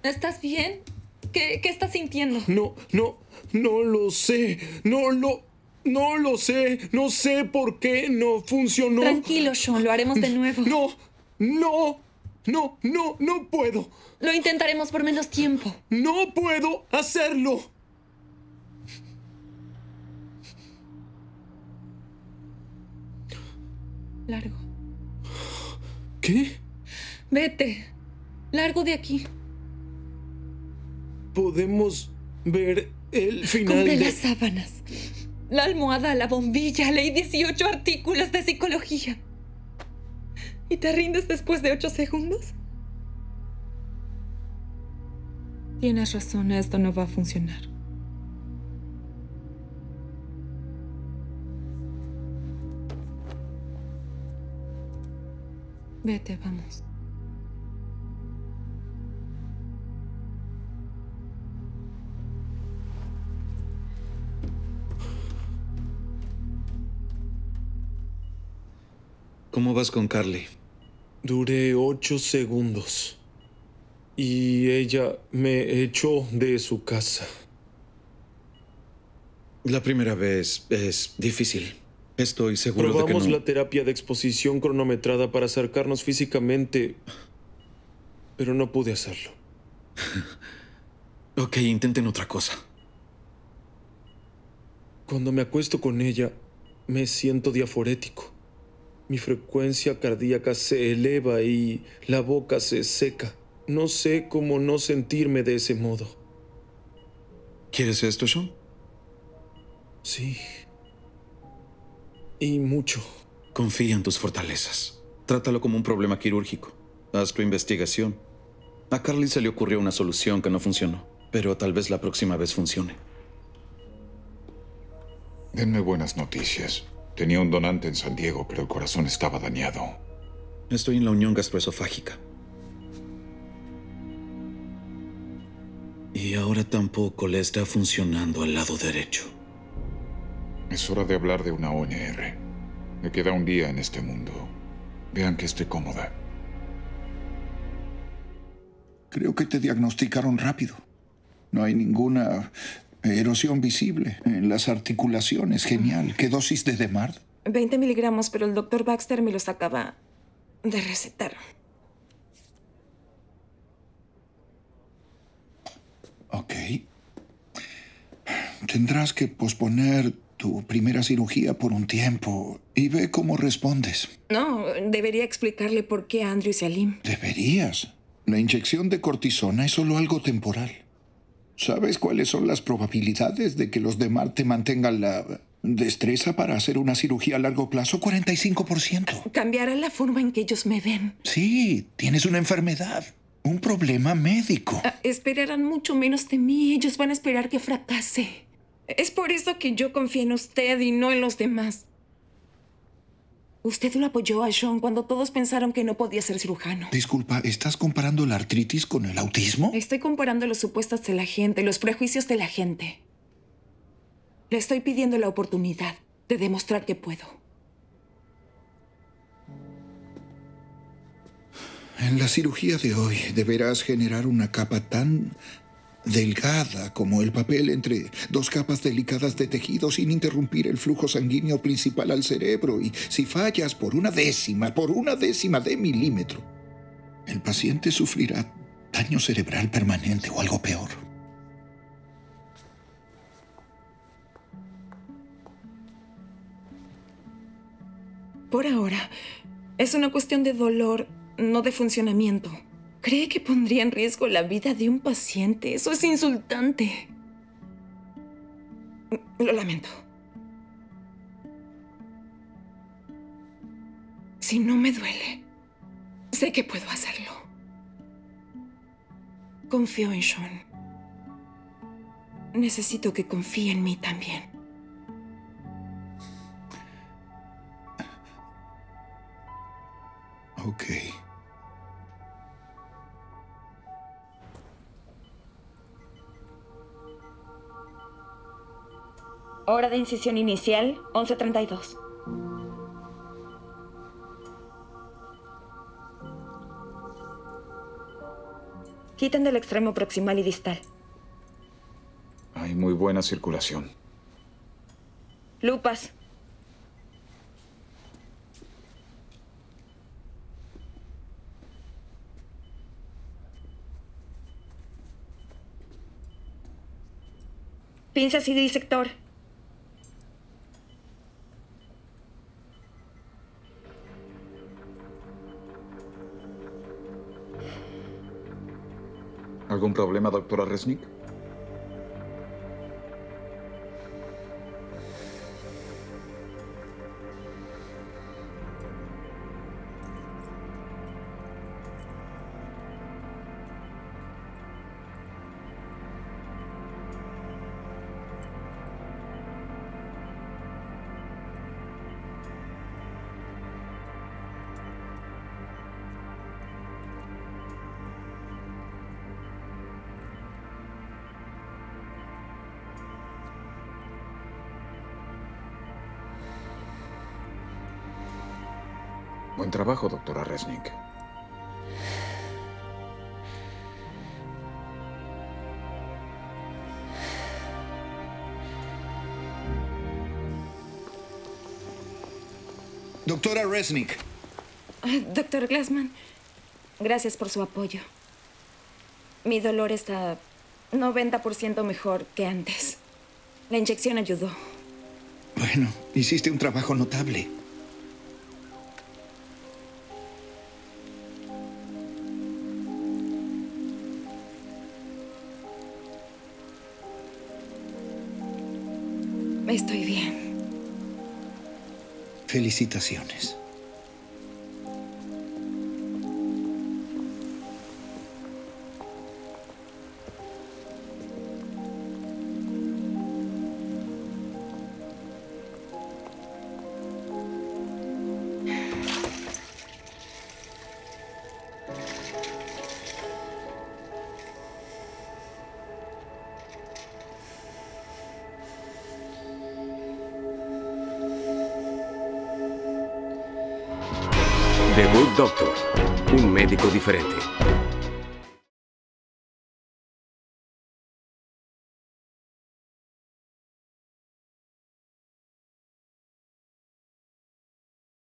¿Estás bien? ¿Qué estás sintiendo? No lo sé. No lo sé. No sé por qué no funcionó. Tranquilo, Sean, lo haremos de nuevo. No puedo. Lo intentaremos por menos tiempo. No puedo hacerlo. Largo. ¿Qué? Vete. Largo de aquí. Podemos ver el final Compré de... las sábanas, la almohada, la bombilla, leí 18 artículos de psicología. ¿Y te rindes después de 8 segundos? Tienes razón, esto no va a funcionar. Vete, vamos. ¿Cómo vas con Carly? Duré 8 segundos. Y ella me echó de su casa. La primera vez es difícil. Estoy seguro de que Probamos no... la terapia de exposición cronometrada para acercarnos físicamente, pero no pude hacerlo. Ok, intenten otra cosa. Cuando me acuesto con ella, me siento diaforético. Mi frecuencia cardíaca se eleva y la boca se seca. No sé cómo no sentirme de ese modo. ¿Quieres esto, Sean? Sí. Y mucho. Confía en tus fortalezas. Trátalo como un problema quirúrgico. Haz tu investigación. A Carly se le ocurrió una solución que no funcionó, pero tal vez la próxima vez funcione. Denme buenas noticias. Tenía un donante en San Diego, pero el corazón estaba dañado. Estoy en la unión gastroesofágica. Y ahora tampoco le está funcionando al lado derecho. Es hora de hablar de una ONR. Me queda un día en este mundo. Vean que esté cómoda. Creo que te diagnosticaron rápido. No hay ninguna erosión visible en las articulaciones. Genial. ¿Qué dosis de Demard? 20 miligramos, pero el doctor Baxter me los acaba de recetar. Ok. Tendrás que posponer tu primera cirugía por un tiempo y ve cómo respondes. No, debería explicarle por qué a Andrew y Salim. Deberías. La inyección de cortisona es solo algo temporal. ¿Sabes cuáles son las probabilidades de que los Demard te mantengan la destreza para hacer una cirugía a largo plazo? 45%. Cambiará la forma en que ellos me ven. Sí, tienes una enfermedad, un problema médico. Esperarán mucho menos de mí. Ellos van a esperar que fracase. Es por eso que yo confío en usted y no en los demás. Usted lo apoyó a Sean cuando todos pensaron que no podía ser cirujano. Disculpa, ¿estás comparando la artritis con el autismo? Estoy comparando los supuestos de la gente, los prejuicios de la gente. Le estoy pidiendo la oportunidad de demostrar que puedo. En la cirugía de hoy deberás generar una capa tan delgada como el papel entre dos capas delicadas de tejido sin interrumpir el flujo sanguíneo principal al cerebro. Y si fallas por una décima de milímetro, el paciente sufrirá daño cerebral permanente o algo peor. Por ahora, es una cuestión de dolor, no de funcionamiento. ¿Cree que pondría en riesgo la vida de un paciente? Eso es insultante. Lo lamento. Si no me duele, sé que puedo hacerlo. Confío en Sean. Necesito que confíe en mí también. Ok. Hora de incisión inicial, 11:32. Quiten del extremo proximal y distal. Hay muy buena circulación. Lupas. Pinzas y disector. ¿Algún problema, doctora Resnick? Buen trabajo, doctora Resnick. Doctora Resnick. Doctor Glassman, gracias por su apoyo. Mi dolor está 90% mejor que antes. La inyección ayudó. Bueno, hiciste un trabajo notable. Estoy bien. Felicitaciones. The Good Doctor, un médico diferente.